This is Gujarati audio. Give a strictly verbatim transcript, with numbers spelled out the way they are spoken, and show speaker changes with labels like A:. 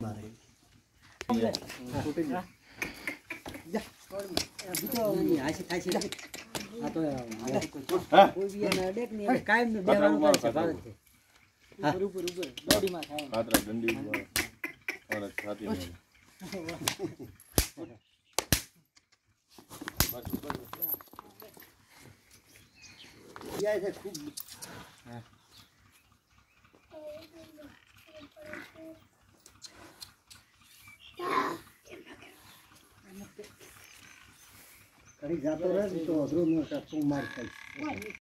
A: મારે આશી થાય છે આ તો કોઈ બી એને અડેક ને કાયમ નું દેવાનું પડશે ભારત છે ઉપર ઉપર ઉપર બોડીમાં થાય ખાતરા દંડી ઓર છાતી માં યાર છે ખૂબ હા કડી જાતો રહે તો અધરો નો ટકો માર થાય